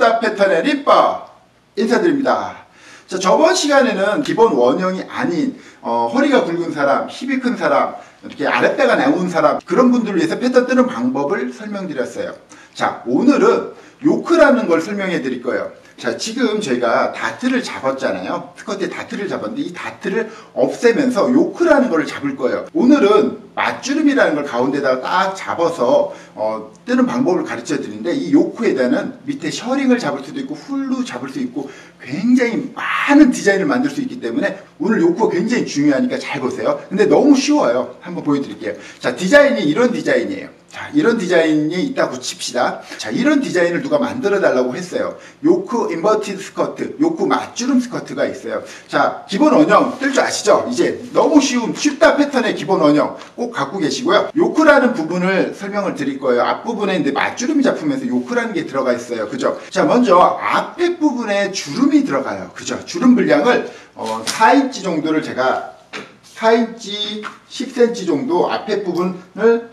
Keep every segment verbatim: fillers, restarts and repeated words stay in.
쉽다 패턴의 림바 인사드립니다. 자, 저번 시간에는 기본 원형이 아닌 어, 허리가 굵은 사람, 힙이 큰 사람, 이렇게 아랫배가 나온 사람, 그런 분들을 위해서 패턴 뜨는 방법을 설명드렸어요. 자, 오늘은 요크라는 걸 설명해 드릴 거예요. 자, 지금 저희가 다트를 잡았잖아요. 스커트에 다트를 잡았는데 이 다트를 없애면서 요크라는 걸 잡을 거예요. 오늘은 맞주름이라는 걸 가운데다가 딱 잡아서 어, 뜨는 방법을 가르쳐 드리는데, 이 요크에다는 밑에 셔링을 잡을 수도 있고 훌루 잡을 수 있고 굉장히 많은 디자인을 만들 수 있기 때문에 오늘 요크가 굉장히 중요하니까 잘 보세요. 근데 너무 쉬워요. 한번 보여드릴게요. 자, 디자인이 이런 디자인이에요. 자, 이런 디자인이 있다고 칩시다. 자, 이런 디자인을 누가 만들어 달라고 했어요. 요크 인버티드 스커트, 요크 맞주름 스커트가 있어요. 자, 기본 원형 뜰 줄 아시죠? 이제 너무 쉬운 쉽다 패턴의 기본 원형 꼭 갖고 계시고요. 요크라는 부분을 설명을 드릴 거예요. 앞부분에 이제 맞주름이 잡히면서 요크라는 게 들어가 있어요. 그죠? 자, 먼저 앞에 부분에 주름이 들어가요. 그죠? 주름 분량을 어, 사 인치 정도를 제가 사 인치 십 센티미터 정도 앞에 부분을,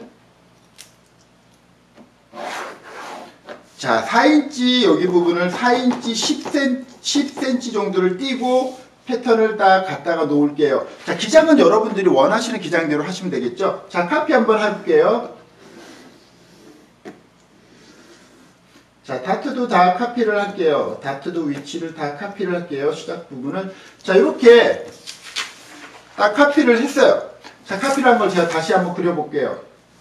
자, 사 인치 여기 부분을 사 인치 십 센티미터 정도를 띄고 패턴을 딱 갖다가 놓을게요. 자, 기장은 여러분들이 원하시는 기장대로 하시면 되겠죠. 자, 카피 한번 해볼게요. 자, 다트도 다 카피를 할게요. 다트도 위치를 다 카피를 할게요. 시작 부분은. 자, 이렇게 딱 카피를 했어요. 자, 카피를 한 걸 제가 다시 한번 그려볼게요.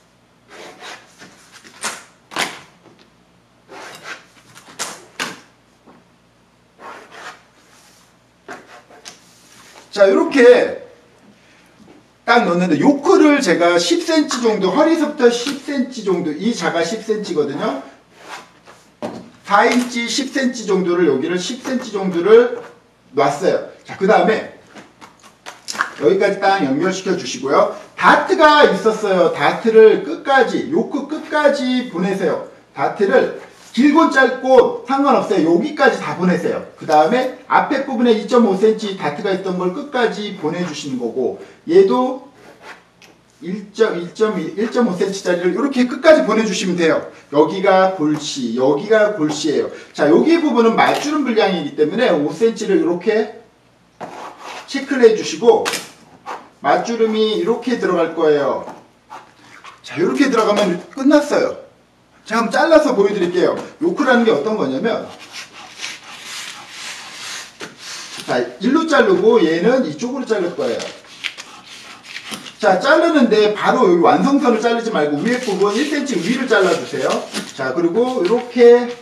자, 이렇게 딱 넣는데 요크를 제가 십 센티미터 정도, 허리서부터 십 센티미터 정도, 이 자가 십 센티미터거든요. 사 인치 십 센티미터 정도를, 여기를 십 센티미터 정도를 놨어요. 자, 그 다음에 여기까지 딱 연결시켜 주시고요. 다트가 있었어요. 다트를 끝까지, 요크 끝까지 보내세요. 다트를 길고 짧고 상관없어요. 여기까지 다 보내세요. 그 다음에 앞에 부분에 이 점 오 센티미터 다트가 있던 걸 끝까지 보내주시는 거고, 얘도 일 점 오 센티미터짜리를 이렇게 끝까지 보내주시면 돼요. 여기가 골씨, 여기가 골씨예요. 자, 여기 부분은 맞주름 분량이기 때문에 오 센티미터를 이렇게 체크를 해주시고, 맞주름이 이렇게 들어갈 거예요. 자, 이렇게 들어가면 끝났어요. 자, 한번 잘라서 보여드릴게요. 요크라는 게 어떤 거냐면, 자, 일로 자르고 얘는 이쪽으로 자를 거예요. 자, 자르는데 바로 여기 완성선을 자르지 말고 위에 부분 일 센티미터 위를 잘라주세요. 자, 그리고 이렇게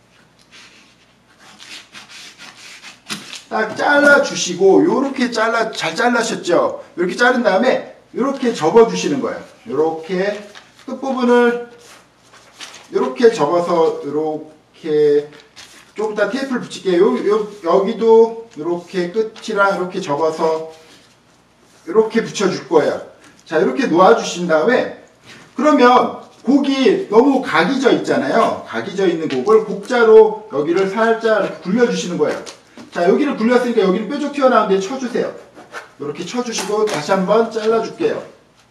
딱 잘라주시고, 요렇게 잘라, 잘 잘라셨죠? 이렇게 자른 다음에 이렇게 접어주시는 거예요. 이렇게 끝부분을 이렇게 접어서 이렇게 좀 이따 테이프를 붙일게요. 요, 요, 여기도 이렇게 끝이랑 이렇게 접어서 이렇게 붙여줄 거예요. 자, 이렇게 놓아주신 다음에, 그러면 곡이 너무 각이 져 있잖아요. 각이 져 있는 곡을 곡자로 여기를 살짝 이렇게 굴려주시는 거예요. 자, 여기를 굴렸으니까 여기를 뾰족 튀어나오는 데 쳐주세요. 이렇게 쳐주시고 다시 한번 잘라줄게요.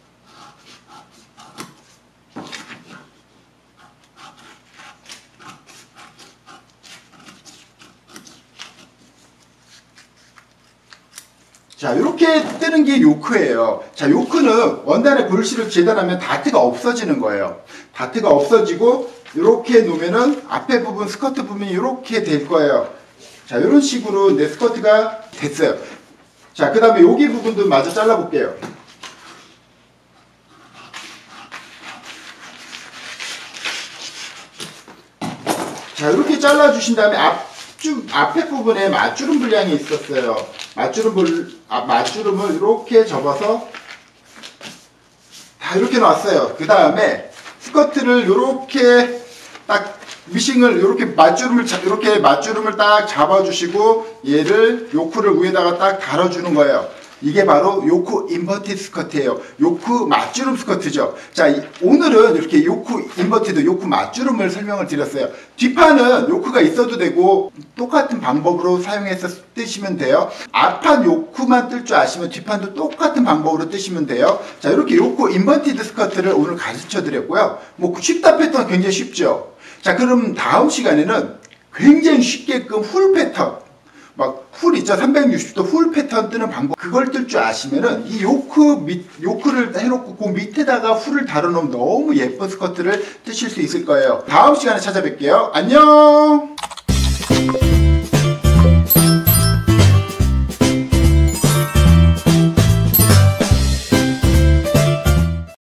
자, 이렇게 뜨는 게 요크예요. 자, 요크는 원단에 골씨를 재단하면 다트가 없어지는 거예요. 다트가 없어지고 이렇게 놓으면은 앞에 부분, 스커트 부분이 이렇게 될 거예요. 자, 이런 식으로 내 스커트가 됐어요. 자, 그 다음에 여기 부분도 마저 잘라볼게요. 자, 이렇게 잘라주신 다음에 앞주, 앞에 부분에 맞주름 분량이 있었어요. 맞주름을, 아, 맞주름을 이렇게 접어서 다 이렇게 놨어요. 그 다음에 스커트를 이렇게 딱 미싱을 이렇게 맞주름을 이렇게 맞주름을 딱 잡아주시고 얘를 요크를 위에다가 딱 달아주는 거예요. 이게 바로 요크 인버티드 스커트예요. 요크 맞주름 스커트죠. 자, 오늘은 이렇게 요크 인버티드, 요크 맞주름을 설명을 드렸어요. 뒷판은 요크가 있어도 되고 똑같은 방법으로 사용해서 뜨시면 돼요. 앞판 요크만 뜰 줄 아시면 뒷판도 똑같은 방법으로 뜨시면 돼요. 자, 이렇게 요크 인버티드 스커트를 오늘 가르쳐 드렸고요. 뭐 쉽다 패턴 굉장히 쉽죠. 자, 그럼 다음 시간에는 굉장히 쉽게끔 훌 패턴, 막 훌 있죠. 삼백육십 도 훌 패턴 뜨는 방법, 그걸 뜰 줄 아시면은 이 요크 밑, 요크를 해놓고 그 밑에다가 훌을 달아놓으면 너무 예쁜 스커트를 뜨실 수 있을 거예요. 다음 시간에 찾아뵐게요. 안녕.